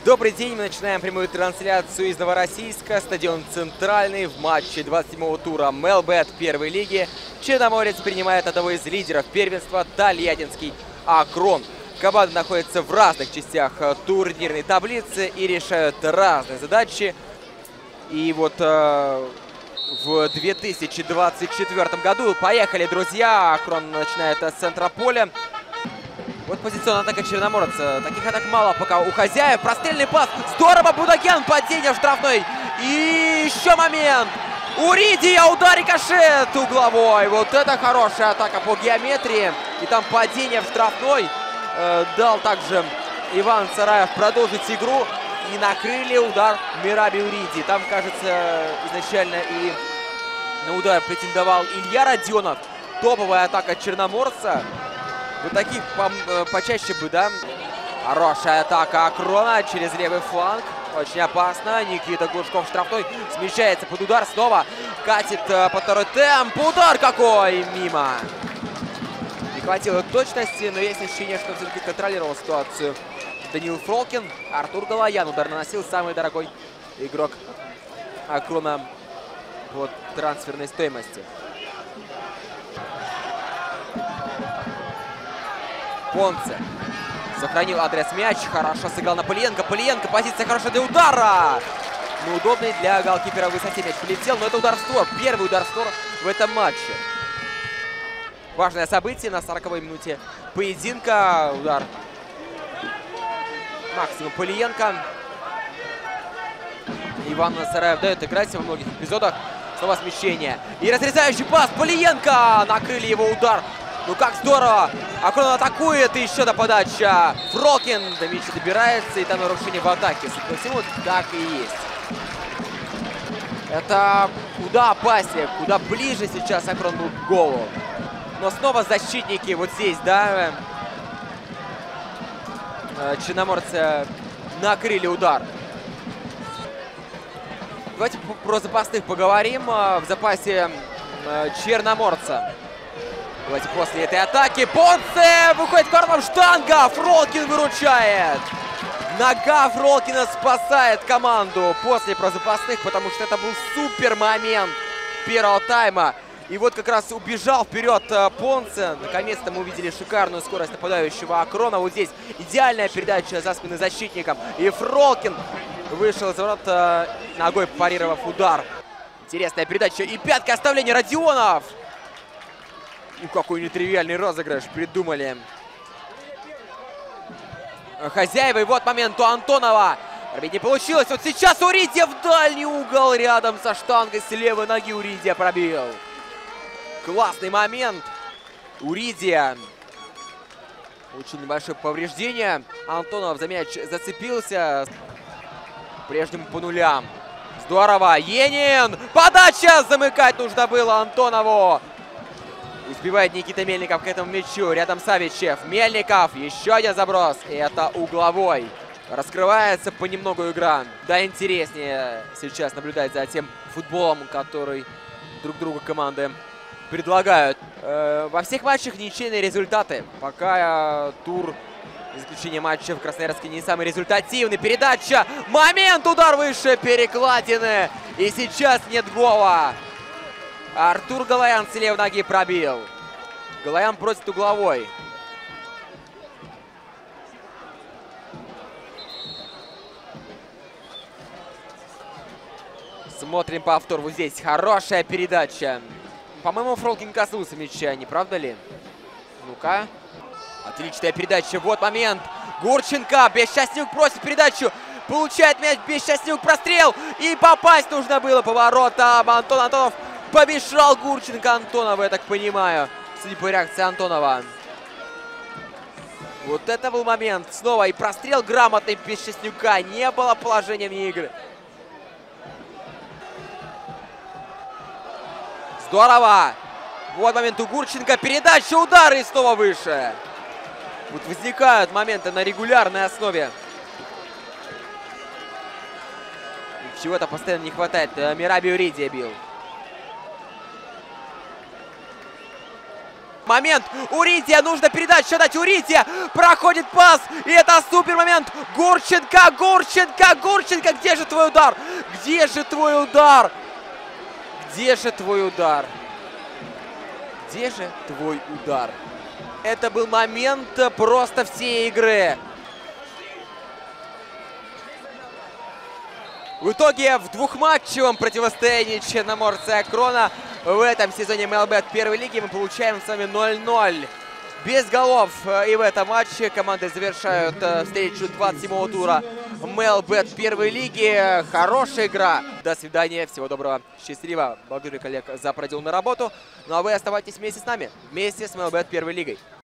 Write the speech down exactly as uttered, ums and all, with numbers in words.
Добрый день, мы начинаем прямую трансляцию из Новороссийска, стадион Центральный в матче двадцать седьмого тура МЛБет первой лиги. Черноморец принимает одного из лидеров первенства Тольяттинский Акрон. Команды находятся в разных частях турнирной таблицы и решают разные задачи. И вот э, в две тысячи двадцать четвёртом году поехали, друзья. Акрон начинает с центра поля. Вот позиционная атака Черноморца. Таких атак мало пока у хозяев. Прострельный пас. Здорово, Будагян. Падение в штрафной. И еще момент. Уридия. Удар, рикошет угловой. Вот это хорошая атака по геометрии. И там падение в штрафной. Э, дал также Иван Сараев продолжить игру. И накрыли удар Мираби Уридии. Там, кажется, изначально и на удар претендовал Илья Родионов. Топовая атака Черноморца. Вот таких по, почаще бы, да. Хорошая атака Акрона через левый фланг. Очень опасно. Никита Глушков штрафной. Смещается под удар. Снова катит по второй темп. Удар какой! Мимо. Не хватило точности, но есть ощущение, что все-таки контролировал ситуацию Даниил Фролкин. Артур Галаян удар наносил. Самый дорогой игрок Акрона по трансферной стоимости. Понце сохранил адрес мяч. Хорошо сыграл на Полиенко. Полиенко, позиция хорошая для удара. Неудобный для голкипера в высоте мяч полетел. Но это удар в створ. Первый удар в створ в этом матче. Важное событие на сороковой минуте поединка. Удар Максима Полиенко. Иван Сараев дает играть во многих эпизодах. Снова смещение. И разрезающий пас. Полиенко. Накрыли его удар. Ну как здорово! Акрон атакует, и еще одна подача. Фролкин до мяча добирается, и там нарушение в атаке. Судя по всему, так и есть. Это куда опаснее, куда ближе сейчас Акрон был к голу. Но снова защитники вот здесь, да, черноморцы накрыли удар. Давайте про запасных поговорим. В запасе Черноморца. Давайте после этой атаки. Понце выходит кормом, штанга. Фролкин выручает. Нога Фролкина спасает команду после прозапасных, потому что это был супер момент первого тайма. И вот как раз убежал вперед Понце. Наконец-то мы увидели шикарную скорость нападающего Акрона. Вот здесь идеальная передача за спины защитникам. И Фролкин вышел из ворот, ногой парировав удар. Интересная передача. И пятка оставления. Родионов. Ну, какой нетривиальный розыгрыш придумали хозяева. И вот момент у Антонова. Пробить не получилось. Вот сейчас Уридия в дальний угол рядом со штангой. С левой ноги Уридия пробил. Классный момент. Уридия. Очень небольшое повреждение. Антонов за мяч зацепился. По-прежнему по нулям. Здорово. Енин. Подача. Замыкать нужно было Антонову. Успевает Никита Мельников к этому мячу. Рядом Савичев. Мельников. Еще один заброс. И это угловой. Раскрывается понемногу игра. Да, интереснее сейчас наблюдать за тем футболом, который друг другу команды предлагают. Э, во всех матчах ничейные результаты. Пока э, тур, за исключением матча в Красноярске, не самый результативный. Передача. Момент. Удар выше перекладины. И сейчас нет гола. Артур Галаян с левой ноги пробил. Галаян просит угловой. Смотрим повтор. Вот здесь хорошая передача. По-моему, Фролкин коснулся мяча, не правда ли? Ну-ка. Отличная передача. Вот момент. Гурченко. Бесчастнюк просит передачу. Получает мяч. Бесчастнюк. Прострел. И попасть нужно было по воротам. Антон Антонов помешал Гурченко Антонова, я так понимаю. Судя по реакции Антонова. Вот это был момент. Снова и прострел грамотный Бесчастнюка. Не было положения вне игры. Здорово. Вот момент у Гурченко. Передача, удар и снова выше. Вот возникают моменты на регулярной основе. Чего-то постоянно не хватает. Мираби Уридия бил. Момент. Урития. Нужно передать. Что дать? Урития. Проходит пас. И это супер момент. Гурченко. Гурченко. Гурченко. Где же твой удар? Где же твой удар? Где же твой удар? Где же твой удар? Это был момент просто всей игры. В итоге в двухматчевом противостоянии Черноморца и Акрона в этом сезоне МЛБет первой лиги мы получаем с вами ноль ноль. Без голов. И в этом матче команды завершают встречу двадцать седьмого тура МЛБет первой лиги. Хорошая игра. До свидания. Всего доброго. Счастливо. Благодарю коллег за проделанную работу. Ну а вы оставайтесь вместе с нами. Вместе с МЛБет первой лигой.